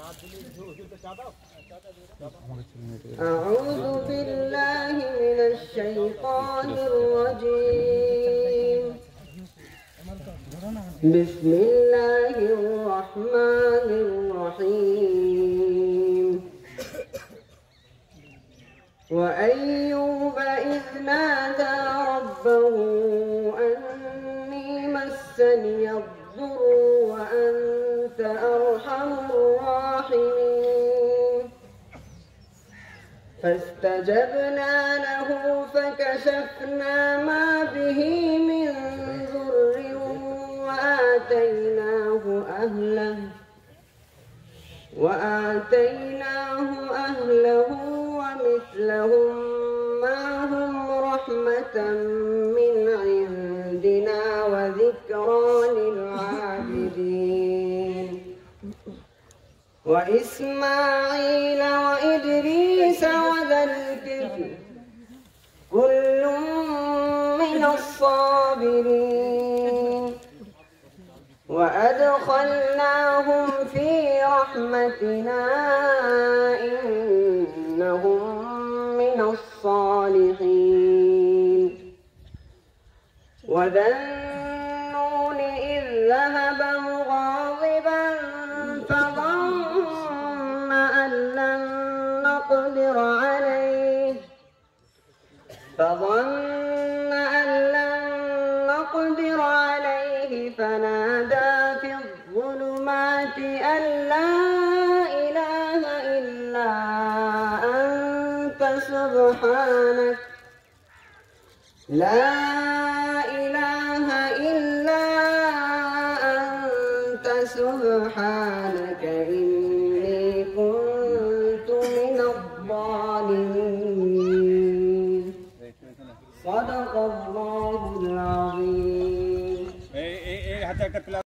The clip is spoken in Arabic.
أعوذ بالله من الشيطان الرجيم. بسم الله الرحمن الرحيم. وأيوب إذ نادى ربه أني مسني الضر وأنت أرحم الراحمين. فاستجبنا له فكشفنا ما به من ضر وآتيناه أهله ومثلهم معهم رحمة من عندنا وذكرى للعابدين. وإسماعيل وإدريس وذا الكفل كل من الصابرين. وأدخلناهم في رحمتنا إنهم من الصالحين. وذا النون إذ ذهب مغاضبا فظن أن لن نقدر عليه فنادى في الظلمات أن لا إله إلا أنت سبحانك إني كنت من الظالمين. صدق الله العظيم.